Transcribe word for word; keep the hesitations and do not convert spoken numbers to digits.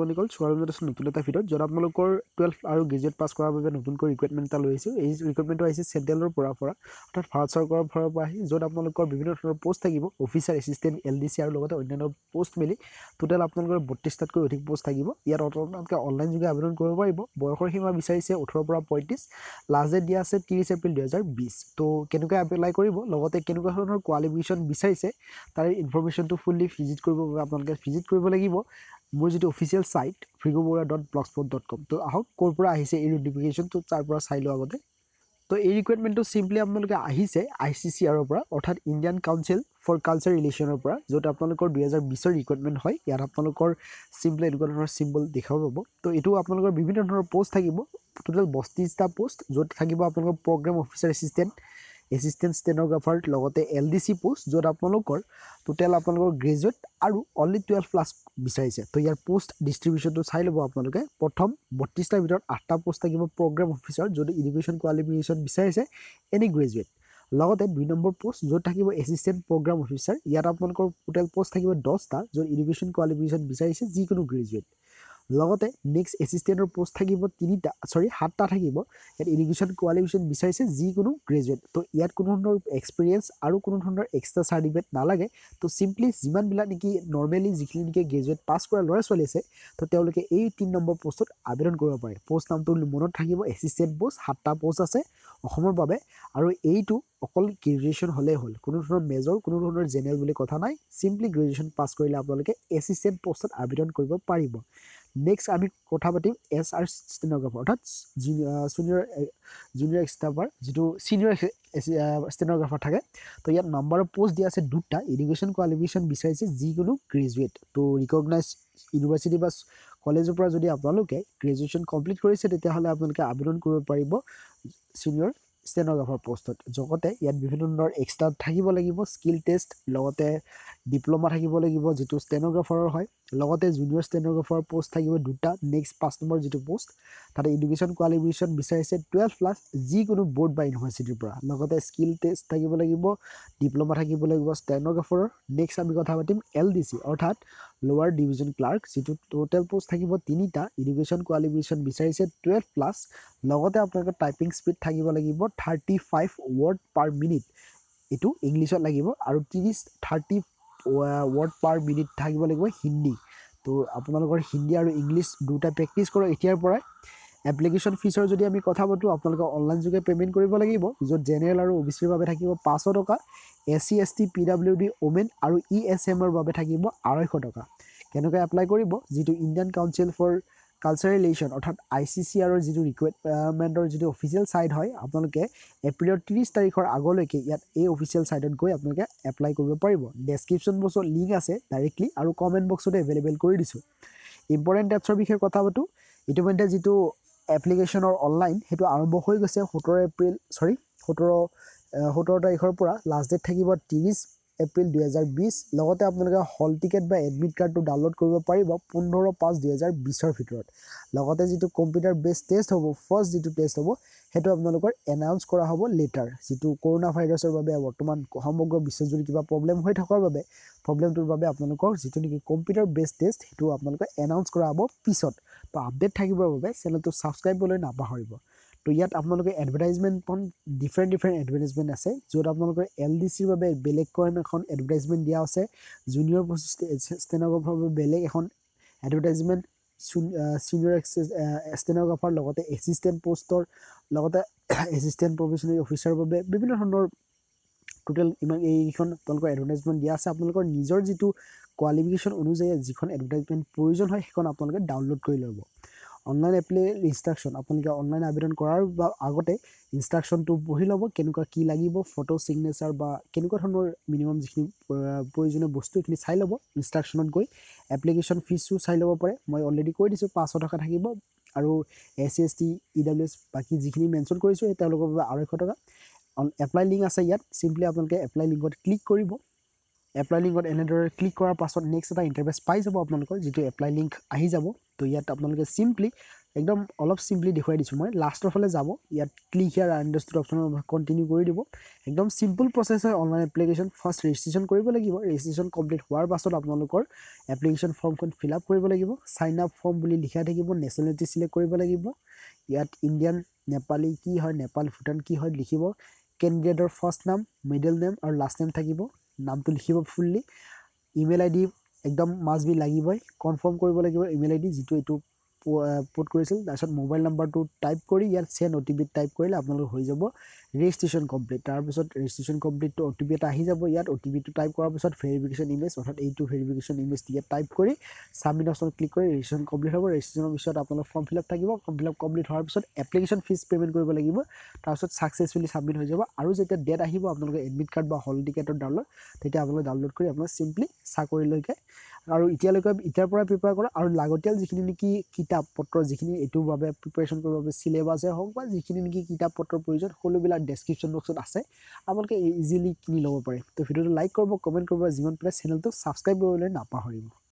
Morning কল স্বাগতম আছে নতুন এটা ভিডিঅ'ত য'ত আপোনালোকৰ টুৱেলভ আৰু গ্ৰেজুৱেট পাছ কৰাৰ বাবে নতুনকৈ ৰিকুৱাৰমেণ্ট এটা লৈ আহিছোঁ। এই ৰিকুৱাৰমেণ্টটো আহিছে চেণ্ট্ৰেলৰ পৰা পৰা অৰ্থাৎ ভাৰত চৰকাৰৰ ফালৰ পৰা আহি য'ত আপোনালোকৰ বিভিন্ন ধৰণৰ পোষ্ট থাকিব, officer assistant L D C আৰু লগতে অন্যান্য পোষ্ট মিলি টোটেল আপোনালোকৰ বত্ৰিছটাতকৈ অধিক পোষ্ট থাকিব। ইয়াত আপোনালোকে অনলাইন যোগে আবেদন কৰিব পাৰিব। বয়সৰ সীমা বিচাৰিছে ওঠৰৰ পৰা পঁয়ত্ৰিছ, লাষ্ট ডেট দিয়া আছে ত্ৰিছ এপ্ৰিল দুহেজাৰ বিছ। তো কেনেকৈ এপ্লাই কৰিব, লগতে কেনেকুৱা ধৰণৰ কোৱালিফিকেশ্যন বিচাৰিছে তাৰ ইনফৰমেশ্যনটো ফুল্লি ভিজিট কৰিবৰ বাবে আপোনালোকে ভিজিট কৰিব লাগিব মোৰ যিটো অফিচিয়েল সাইট ফ্ৰিগোবৰা ডট ব্লগস্পট ডট কম। তো আহক ক'ৰ পৰা আহিছে এই নোটিফিকেশ্যনটো তাৰ পৰা চাই লওঁ আগতে। তো এই ৰিকুৱাৰমেণ্টটো চিম্পলি আপোনালোকে আহিছে আই চি চি আৰৰ পৰা অৰ্থাৎ ইণ্ডিয়ান কাউন্সিল ফৰ কালচাৰ ৰিলেশ্যনৰ পৰা, য'ত আপোনালোকৰ দুহেজাৰ বিছৰ ৰিকুৱাৰমেণ্ট হয়। ইয়াত আপোনালোকৰ চিম্পলি এনেকুৱা ধৰণৰ চিম্বল দেখাব পাব। তো এইটো আপোনালোকৰ বিভিন্ন ধৰণৰ পোষ্ট থাকিব, টোটেল বত্ৰিছটা পোষ্ট, য'ত থাকিব আপোনালোকৰ programme officer assistant assistant stenographer লগতে এল ডি চি পোষ্ট, য'ত আপোনালোকৰ টোটেল আপোনালোকৰ গ্ৰেজুৱেট আৰু অনলি টুৱেলভ প্লাছ বিচাৰিছে। তো ইয়াৰ পোষ্ট ডিষ্ট্ৰিবিউশ্যনটো চাই ল'ব আপোনালোকে। প্ৰথম বত্ৰিছটাৰ ভিতৰত আঠটা পোষ্ট থাকিব প্ৰগ্ৰেম অফিচাৰ, য'ত এডুকেশ্যন কোৱালিফিকেশ্যন বিচাৰিছে এনি গ্ৰেজুৱেট। লগতে দুই নম্বৰ পোষ্ট য'ত থাকিব এছিষ্টেণ্ট প্ৰগ্ৰাম অফিচাৰ, ইয়াত আপোনালোকৰ টোটেল পোষ্ট থাকিব দহটা, য'ত এডুকেশ্যন কোৱালিফিকেশ্যন বিচাৰিছে যিকোনো গ্ৰেজুৱেট। লগতে নেক্সট এছিষ্টেণ্টৰ পোষ্ট থাকিব তিনিটা চৰি সাতটা থাকিব, ইয়াত এডুকেশ্যন কোৱালিফিকেশ্যন বিচাৰিছে যিকোনো গ্ৰেজুৱেট। তো ইয়াত কোনো ধৰণৰ এক্সপিৰিয়েঞ্চ আৰু কোনো ধৰণৰ এক্সট্ৰা চাৰ্টিফিকেট নালাগে। তো চিম্পলি যিমানবিলাক নেকি নৰ্মেলি যিখিনি নেকি গ্ৰেজুৱেট পাছ কৰা ল'ৰা ছোৱালী আছে, তো তেওঁলোকে এই তিনি নম্বৰ পোষ্টত আবেদন কৰিব পাৰে। পোষ্ট নামটো মনত থাকিব এছিষ্টেণ্ট পোষ্ট, সাতটা পোষ্ট আছে অসমৰ বাবে, আৰু এইটো অকল গ্ৰেজুৱেশ্যন হ'লেই হ'ল, কোনো ধৰণৰ মেজৰ কোনো ধৰণৰ জেনেৰেল বুলি কথা নাই। চিম্পলি গ্ৰেজুৱেশ্যন পাছ কৰিলে আপোনালোকে এছিষ্টেণ্ট পোষ্টত আবেদন কৰিব পাৰিব। নেক্সট আমি কথা পাতিম এছ আৰ ষ্টেন'গ্ৰাফাৰ অৰ্থাৎ জুনিয়ৰ জুনিয়ৰ ষ্টাফাৰ, যিটো ছিনিয়ৰ ষ্টেন'গ্ৰাফাৰ থাকে। তো ইয়াত নাম্বাৰ অফ পোষ্ট দিয়া আছে দুটা, এডুকেশ্যন কোৱালিফিকেশ্যন বিচাৰিছে যিকোনো গ্ৰেজুৱেট। তো ৰিকগনাইজ ইউনিভাৰ্চিটি বা কলেজৰ পৰা যদি আপোনালোকে গ্ৰেজুৱেশ্যন কমপ্লিট কৰিছে, তেতিয়াহ'লে আপোনালোকে আবেদন কৰিব পাৰিব ছিনিয়ৰ ষ্টেন'গ্ৰাফাৰ পোষ্টত। লগতে ইয়াত বিভিন্ন ধৰণৰ এক্সট্ৰা থাকিব লাগিব, স্কিল টেষ্ট, লগতে ডিপ্ল'মা থাকিব লাগিব যিটো ষ্টেন'গ্ৰাফাৰৰ হয়। লগতে জুনিয়ৰ ষ্টেন'গ্ৰাফাৰ পোষ্ট থাকিব দুটা। নেক্সট পাঁচ নম্বৰ যিটো পোষ্ট, তাতে এডুকেশ্যন কোৱালিফিকেশ্যন বিচাৰিছে টুৱেলভ প্লাছ যিকোনো বৰ্ড বা ইউনিভাৰ্চিটিৰ পৰা। লগতে স্কিল টেষ্ট থাকিব লাগিব, ডিপ্ল'মা থাকিব লাগিব ষ্টেন'গ্ৰাফাৰৰ। নেক্সট আমি কথা পাতিম এল ডি চি অৰ্থাৎ লোৱাৰ ডিভিজন ক্লাৰ্ক, যিটো টোটেল পোষ্ট থাকিব তিনিটা, এডুকেশ্যন কোৱালিফিকেশ্যন বিচাৰিছে টুৱেলভ প্লাছ। লগতে আপোনালোকৰ টাইপিং স্পীড থাকিব লাগিব thirty five word per minute, এইটো ইংলিছত লাগিব, আৰু ত্ৰিছ থাৰ্টি ৱৰ্ড পাৰ মিনিট থাকিব লাগিব হিন্দী। তো আপোনালোকৰ হিন্দী আৰু ইংলিছ দুটা প্ৰেক্টিছ কৰক এতিয়াৰ পৰাই। এপ্লিকেশ্যন ফিজৰ যদি আমি কথা পাতোঁ, আপোনালোকে অনলাইন যোগে পে'মেণ্ট কৰিব লাগিব, য'ত জেনেৰেল আৰু অ' বি চিৰ বাবে থাকিব পাঁচশ টকা, S C S T P W D women আৰু ই এছ এমৰ বাবে থাকিব আঢ়ৈশ টকা। কেনেকৈ এপ্লাই কৰিব, যিটো Indian Council for Culture relation অৰ্থাৎ আই চি চি আৰৰ যিটো ৰিকুৱাৰমেণ্টৰ যিটো অফিচিয়েল ছাইট হয়, আপোনালোকে এপ্ৰিলৰ ত্ৰিছ তাৰিখৰ আগলৈকে ইয়াত এই অফিচিয়েল ছাইটত গৈ আপোনালোকে এপ্লাই কৰিব পাৰিব। ডেছক্ৰিপশ্যন বক্সত লিংক আছে ডাইৰেক্টলি, আৰু কমেণ্ট বক্সতে এভেইলেবল কৰি দিছোঁ। ইম্পৰ্টেণ্ট ডেটছৰ বিষয়ে কথা পাতোঁ। ইতিমধ্যে যিটো এপ্লিকেশ্যনৰ অনলাইন সেইটো আৰম্ভ হৈ গৈছে সোতৰ এপ্ৰিল চৰি সোতৰ সোতৰ তাৰিখৰ পৰা। লাষ্ট ডেট থাকিব ত্ৰিছ এপ্ৰিল দুহেজাৰ বিছ। লগতে আপোনালোকে হল টিকেট বা এডমিট কাৰ্ডটো ডাউনলোড কৰিব পাৰিব পোন্ধৰ পাঁচ দুহেজাৰ বিছৰ ভিতৰত। লগতে যিটো কম্পিউটাৰ বেছ টেষ্ট হ'ব, ফাৰ্ষ্ট যিটো টেষ্ট হ'ব, সেইটো আপোনালোকৰ এনাউন্স কৰা হ'ব লেটাৰ। যিটো কৰোণা ভাইৰাছৰ বাবে বৰ্তমান সমগ্ৰ বিশ্বজুৰি কিবা প্ৰব্লেম হৈ থকাৰ বাবে প্ৰব্লেমটোৰ বাবে আপোনালোকৰ যিটো নেকি কম্পিউটাৰ বেছ টেষ্ট, সেইটো আপোনালোকে এনাউন্স কৰা হ'ব পিছত। তো আপডেট থাকিবৰ বাবে চেনেলটো ছাবস্ক্ৰাইব কৰিবলৈ নাপাহৰিব। তো ইয়াত আপোনালোকে এডভাৰটাইজমেণ্টখন ডিফাৰেণ্ট ডিফাৰেণ্ট এডভাৰটাইজমেণ্ট আছে, য'ত আপোনালোকৰ এল ডি চিৰ বাবে বেলেগকৈ এখন এডভাৰটাইজমেণ্ট দিয়া আছে, জুনিয়ৰ ষ্টেন'গ্ৰাফাৰৰ বাবে বেলেগ এখন এডভাৰটাইজমেণ্ট, ছিনিয়ৰ ষ্টেন'গ্ৰাফাৰ লগতে এছিষ্টেণ্ট পোষ্টৰ, লগতে এছিষ্টেণ্ট প্ৰফেচনেল অফিচাৰৰ বাবে বিভিন্ন ধৰণৰ টোটেল ইমান এইকেইখন আপোনালোকৰ এডভাৰটাইজমেণ্ট দিয়া আছে। আপোনালোকৰ নিজৰ যিটো কোৱালিফিকেশ্যন অনুযায়ী যিখন এডভাৰটাইজমেণ্ট প্ৰয়োজন হয়, সেইখন আপোনালোকে ডাউনলোড কৰি ল'ব। অনলাইন এপ্লাই ইনষ্ট্ৰাকশ্যন, আপোনালোকে অনলাইন আবেদন কৰাৰ বা আগতে ইনষ্ট্ৰাকশ্যনটো পঢ়ি ল'ব, কেনেকুৱা কি লাগিব, ফটো ছিগনেচাৰ বা কেনেকুৱা ধৰণৰ মিনিমাম যিখিনি প্ৰয়োজনীয় বস্তু সেইখিনি চাই ল'ব ইনষ্ট্ৰাকশ্যনত গৈ। এপ্লিকেশ্যন ফিজটো চাই ল'ব পাৰে, মই অলৰেডি কৈ দিছোঁ পাঁচশ টকা থাকিব, আৰু S C S T E W S বাকী যিখিনি মেনশ্যন কৰিছোঁ সেই তেওঁলোকৰ বাবে আঢ়ৈশ টকা। এপ্লাই লিংক আছে ইয়াত, চিম্পলি আপোনালোকে এপ্লাই লিংকত ক্লিক কৰিব। এপ্লাই লিংকত এনেদৰে ক্লিক কৰাৰ পাছত নেক্সট এটা ইণ্টাৰফেচ পাই যাব আপোনালোকৰ, যিটো এপ্লাই লিংক আহি যাব। তো ইয়াত আপোনালোকে সিম্পলি একদম অলপ সিম্পলি দেখুৱাই দিছোঁ মই লাষ্টৰ ফালে যাব ইয়াত click here understood option continue কৰি দিব একদম সিম্পল প্ৰচেছ হয় অনলাইন এপ্লিকেশ্যন ফাৰ্ষ্ট ৰেজিষ্ট্ৰেশ্যন কৰিব লাগিব ৰেজিষ্ট্ৰেশ্যন কমপ্লিট হোৱাৰ পাছত আপোনালোকৰ এপ্লিকেশ্যন ফৰ্মখন ফিল আপ কৰিব লাগিব সাইন আপ ফৰ্ম বুলি লিখা থাকিব নেশ্যনেলিটি সিলেক্ট কৰিব লাগিব ইয়াত ইণ্ডিয়ান নেপালী কি হয় নেপাল ভুটান কি হয় লিখিব কেণ্ডিডেটৰ ফাৰ্ষ্ট নাম মিডল নেম আৰু লাষ্ট নেম থাকিব নামটো লিখিব ফুললি ইমেইল আইডি একদম মাষ্ট বি লাগিবই কনফাৰ্ম কৰিব লাগিব ইমেইল আইডি যিটো এইটো পোট কৰিছিল তাৰপিছত মোবাইল নাম্বাৰটো টাইপ কৰি ইয়াত send O' T P type কৰিলে আপোনালোকৰ হৈ যাব ৰেজিষ্ট্ৰেশ্যন কমপ্লিট তাৰপিছত ৰেজিষ্ট্ৰেশ্যন কমপ্লিটটো অ' টি পি এটা আহি যাব ইয়াত অ' টি পিটো টাইপ কৰাৰ পিছত ভেৰিফিকেশ্যন ইমেজ অৰ্থাৎ এইটো ভেৰিফিকেশ্যন ইমেজ ইয়াত টাইপ কৰি ছাবমিট অপশ্যন ক্লিক কৰি ৰেজিষ্ট্ৰেশ্যন কমপ্লিট হ'ব ৰেজিষ্ট্ৰেশ্যনৰ পিছত আপোনালোকৰ ফৰ্ম ফিল আপ থাকিব ফৰ্ম ফিল আপ কমপ্লিট হোৱাৰ পিছত এপ্লিকেশ্যন ফিজ পে'মেণ্ট কৰিব লাগিব তাৰপিছত ছাকচেছফুলি ছাবমিট হৈ যাব আৰু যেতিয়া ডেট আহিব আপোনালোকে এডমিট কাৰ্ড বা হল টিকেটৰ ডাউনলোড তেতিয়া আপোনালোকে ডাউনলোড কৰি আপোনালোকে চিম্পলি চাকৰিলৈকে আৰু এতিয়ালৈকে এতিয়াৰ পৰা প্ৰিপেয়াৰ কৰা আৰু লাগতিয়াল যিখিনি নেকি কিতাপ পত্ৰ যিখিনি এইটোৰ বাবে প্ৰিপাৰেশ্যন কৰিবৰ বাবে চিলেবাছে হওক বা যিখিনি নেকি কিতাপ পত্ৰৰ প্ৰয়োজন সকলোবিলাক ডেছক্ৰিপশ্যন বক্সত আছে আপোনালোকে ইজিলি কিনি ল'ব পাৰে তো ভিডিঅ'টো লাইক কৰিব কমেণ্ট কৰিব যিমান পাৰে চেনেলটো ছাবস্ক্ৰাইব কৰিবলৈ নাপাহৰিব